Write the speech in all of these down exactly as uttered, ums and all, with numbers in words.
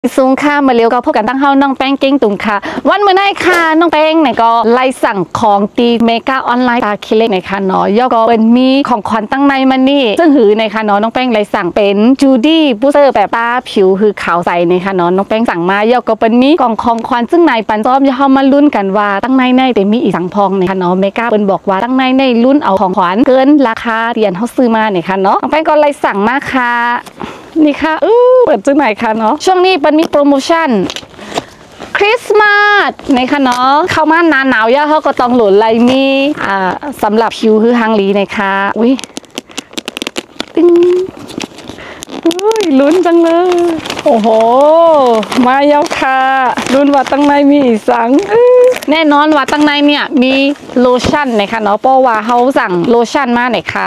สูงค่ะมาเร็วก็พบกันตั้งเฮาน้องแป้งเก่งตุ่มค่ะวันเมื่อไหร่ค่ะน้องแป้งเนี่ยก็ไล่สั่งของตีเมกาออนไลน์ตาคิเล็กในค่ะเนาะย่อก็เป็นมีของขวัญตั้งในมันนี่ซึ่งหือในค่ะเนาะน้องแป้งไล่สั่งเป็นจูดี้บูสเตอร์แบบตาผิวคือขาวใสในค่ะเนาะน้องแป้งสั่งมาย่อก็เป็นมีกล่องของขวัญซึ่งในปันซ้อมย่อเข้ามาลุ้นกันว่าตั้งในในแต่มีอีกสังพองในค่ะเนาะเมกาเป็นบอกว่าตั้งในในลุ้นเอาของขวัญเกินราคาเรียนเขาซื้อมาเนี่ยค่ะเนาะน้องแป้งก็ไล่สั่งมาค่ะนี่ค่ะอู้เปิดจังไหนคะเนาะช่วงนี้มันมีโปรโมชั่นคริสต์มาสนะคะเนาะเข้ามาหนาหนาวย่าเขาก็ต้องหลุดไลมีอ่าสำหรับผิวคือฮังลีนะคะอุ้ยติ้งอุ้ยลุ้นจังเลยโอ้โหมาเยาค่ะลุ้นว่าตั้งในมีอีสังแน่นอนว่าตั้งในเนี่ยมีโลชั่นนะคะเนาะเพราะว่าเขาสั่งโลชั่นมาหน่อยค่ะ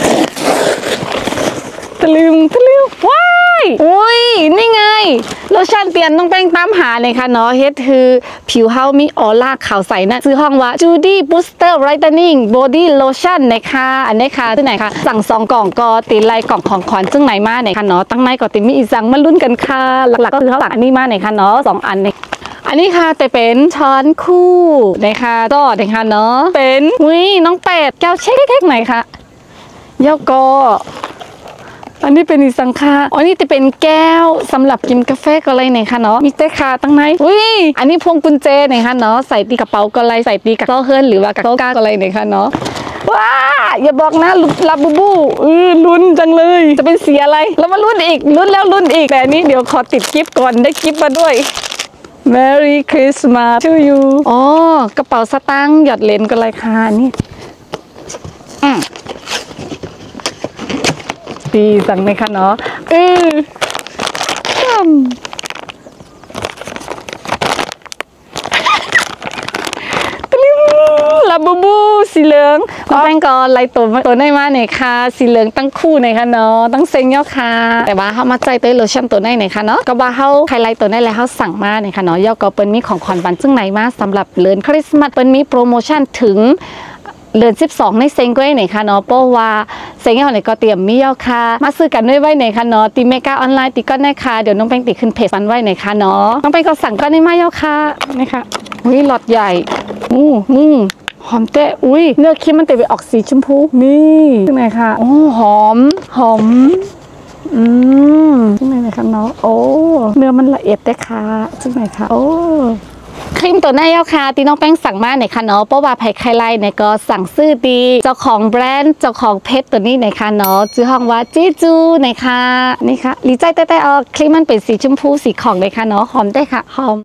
ตะลึงตะลึงว้ายอุ้ยนี่ไงโลชั่นเตียนต้องแป้งตามหาเลยค่ะเนาะเฮ็ดคือผิวเฮามีออร่าขาวใสนะซื้อห้องว่า Judy Booster Brightening Body Lotion นะคะอันนี้ค่ะที่ไหนคะสั่งสองกล่องก็ตีไลกล่องของขวัญซึ่งไหนมาเนี่ยค่ะเนาะตั้งในก็ติมีอีสั่งมาลุ้นกันค่ะหลักๆก็คือเขาหลักอันนี้มาเนี่ยค่ะเนาะสองอันเนี่ยอันนี้ค่ะแต่เป็นช้อนคู่นะคะก็นะคะเนาะเป็นอุ้ยน้องเป็ดแก้วเช็คๆหน่อยค่ะยกก็อันนี้เป็นอีสังคาอันนี้จะเป็นแก้วสำหรับกินกาแฟก็เลยเนี่ยค่ะเนาะมีเตคาตั้งไหนอุ้ยอันนี้พวงกุญแจเนี่ยค่ะเนาะใส่ตีกระเป๋าก็เลยใส่ตีกับโซ่เฮิร์นหรือว่ากับโซ่ก้าก็เลยเนี่ยค่ะเนาะว้าอย่าบอกนะลาบูบูอือลุ้นจังเลยจะเป็นสีอะไรแล้วมาลุ้นอีกลุ้นแล้วลุ้นอีกแต่อันนี้เดี๋ยวขอติดกิฟต์ก่อนได้กิฟต์มาด้วย Merry Christmas to you อ๋อกระเป๋าสตางค์หยอดเหรียญก็เลยค่ะนี่อืมดีสั่งไหมคะเนาะเออลาบูบูสีเหลืองน้องแป้งก็ไล่ตัวตัวได้มาเนี่ยค่ะสีเหลืองตั้งคู่เนี่ยค่ะเนาะตั้งเซ็งย่อค่ะแต่ว่าเขามาใจตัวโลชั่นตัวได้เนี่ยค่ะเนาะก็ว่าเขาใครไล่ตัวได้แล้วเขาสั่งมาเนี่ยค่ะเนาะย่อก็เป็นมีของขวัญวันซึ่งไหนมาสำหรับเดือนคริสต์มาสเป็นมีโปรโมชั่นถึงเดือนสิบสองในเซ็งก็ได้ไหนคะเนาะเพราะว่าเซ็งเอาไหนก็เตรียมมีเยาค่ะมาซื้อกันด้วยไว้ไหนคะเนาะตีเมกาออนไลน์ตีก้อนได้ค่ะเดี๋ยวน้องแป้งติขึ้นเพจฟันไว้ไหนคะเนาะน้องแป้งก็สั่งก้อนได้มาเยาค่ะนี่ค่ะอุ้ยหลอดใหญ่อู้อู้หอมเตะอุ้ยเนื้อครีมมันเตะไปออกสีชมพูนี่ที่ไหนคะโอ้หอมหอมอืมที่ไหนนะคะเนาะโอ้เนื้อมันละเอียดได้ค่ะที่ไหนคะโอ้ครีมตัวหน้าเย้าค่ะตีน้องแป้งสั่งมาเนี่ยค่ะเนาะเพราะว่าไผ่ไข่ไล่เนี่ยก็สั่งซื้อดีเจ้าของแบรนด์เจ้าของเพชรตัวนี้เนี่ยค่ะเนาะชื่อห้องว่าจีจูเนี่ยค่ะนี่ค่ะลีใจแต่แต่ออกครีมมันเป็นสีชมพูสีของเลยค่ะเนาะหอมได้ค่ะหอม